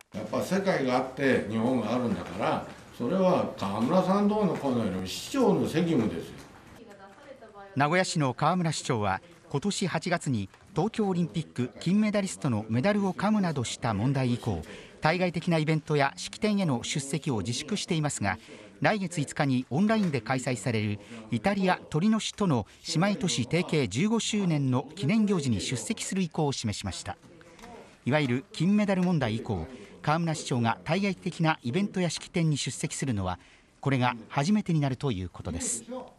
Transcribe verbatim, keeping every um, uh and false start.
やっぱ世界があって日本があるんだから、それは河村さんどうのこうのよりも市長の責務ですよ。 名古屋市の河村市長は今年はちがつに東京オリンピック金メダリストのメダルを噛むなどした問題以降、対外的なイベントや式典への出席を自粛していますが、来月いつかにオンラインで開催されるイタリア・トリノ市との姉妹都市提携じゅうごしゅうねんの記念行事に出席する意向を示しました。いわゆる金メダル問題以降、河村市長が対外的なイベントや式典に出席するのはこれが初めてになるということです。